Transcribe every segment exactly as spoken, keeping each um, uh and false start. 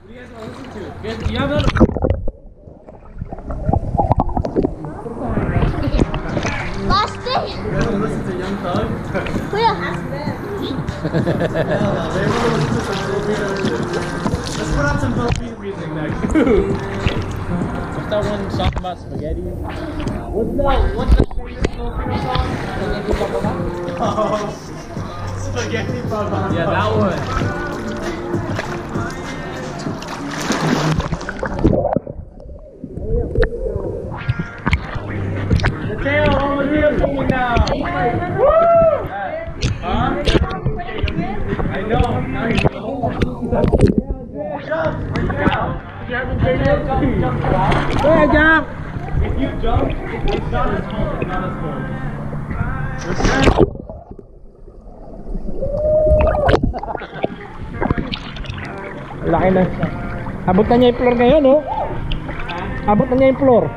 do you guys want to listen to? You guys, you have another... Last day. You guys want to listen to Young Thug? Yeah. Let's put on some Filipino music next. What's that one song about spaghetti? What's that? What's that famous Filipino song? Oh, spaghetti baba. Yeah, that one. Mateo, over here coming now. Woo! Huh? I know. Now you know. Jump! You haven't been there? Jump, jump, jump. Go ahead, jump! If you jump, it's not as cold. It's not as cold. Laki na. Abot na niya yung floor ngayon, oh. Abot na niya yung floor.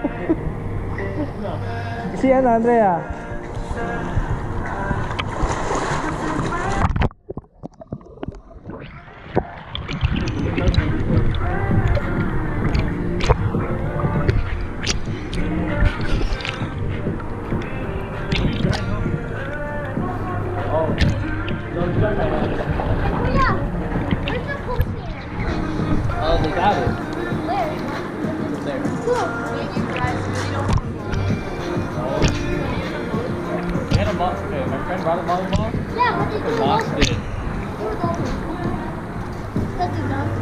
Si ano, Andrea? Oh, they got it. Where? There. Cool. We had a box. Okay, my friend brought a volleyball. Yeah, what did The you box do? did. That's enough.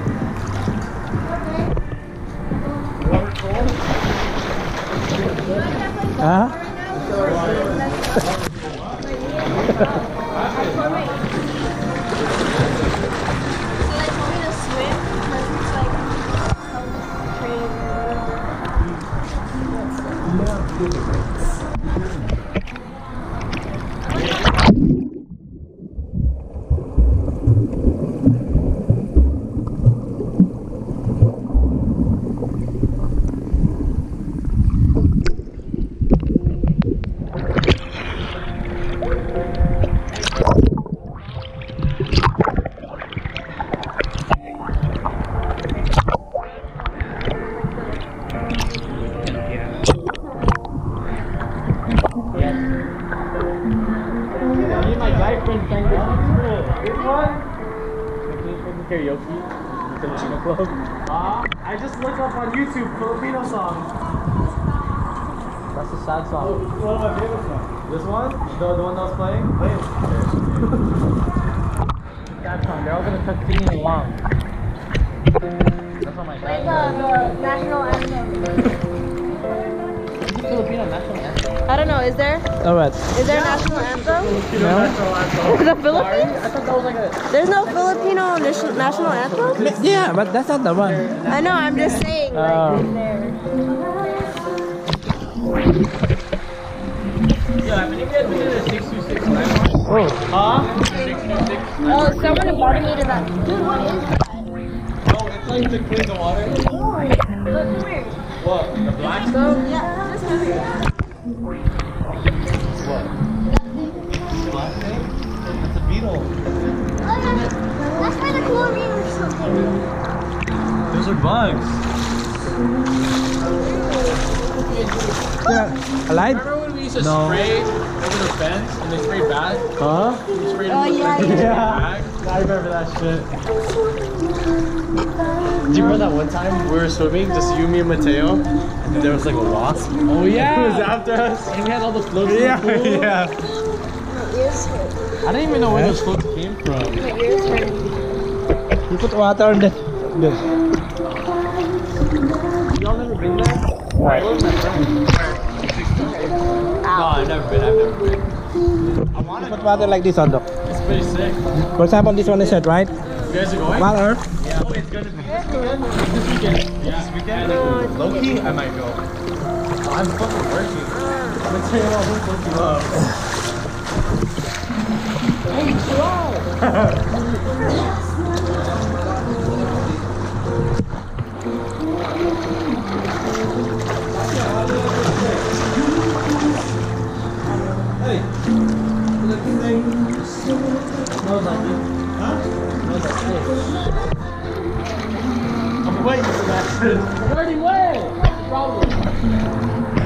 Whoever told? Ha? Karaoke, Filipino club. Ah, I just looked up on YouTube Filipino songs. That's a sad song. Oh, one of my favorite songs. This one? The, the one that was playing? Play it. Sad song. They're all gonna continue along. That's what my dad The, the national anthem. Filipino national anthem. I don't know, is there? Oh, what? Is there a national anthem? No? National anthem. The Philippines? I thought that was like a... There's no Filipino nation- national anthem? Yeah, but that's not the one. I know, I'm just saying. Like, Oh. is there? Yeah, I think we had been in a six two six nine one. Oh. Huh? six two six nine Oh, someone invited me to that. Dude, what is that? Oh, it's like to clean the water. Look, come here. What? The black stuff? Yeah, just come here. What? Black thing? It's a beetle. Oh, that's, that's by the chlorine or something. Those are bugs. Yeah. Alive? Remember when we used to No. spray over the fence and they sprayed bad? Huh? We sprayed Oh, over the yeah, fence and yeah. sprayed bad? I remember that shit. Do you remember that one time we were swimming, just you, me, and Mateo, and there was like a wasp? Oh yeah! It was after us, and we had all those floats Yeah, in the pool. yeah. My ears hurt. I didn't even know where those floats came from. My ears hurt. You put water on the... the Y'all never been there? Right. Where's my friend? No, I've never been, I've never been. I want to put water like this on the... It's pretty sick. For example, this one is set, right? You guys are going? Water. Yeah. Oh, it's gonna be this weekend. This weekend. Yeah, this weekend. Low key, I might go. I'm fucking working. Let's say I'll look you up. Hey, chill out. Hey, look at thing. Smells like it. Huh? Smells like fish. waiting for that. It's already wet. What's the problem?